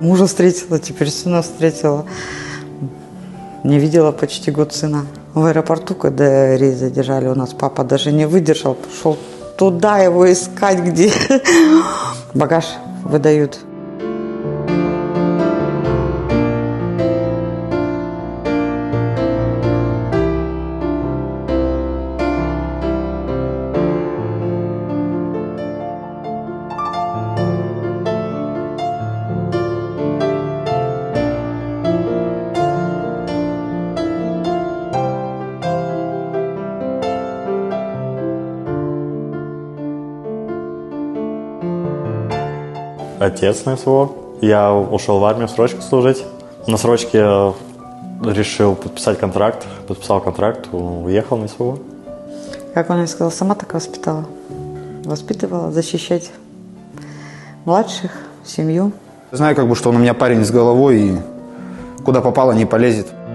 Мужа встретила, теперь сына встретила. Не видела почти год сына. В аэропорту, когда рейс задержали, у нас папа даже не выдержал, пошел туда его искать, где багаж выдают. Отец на СВО. Я ушел в армию срочку служить. На срочке решил подписать контракт. Подписал контракт, уехал на СВО. Как он и сказал, сама так воспитала. Воспитывала защищать младших, семью. Знаю, что он у меня парень с головой и куда попало не полезет.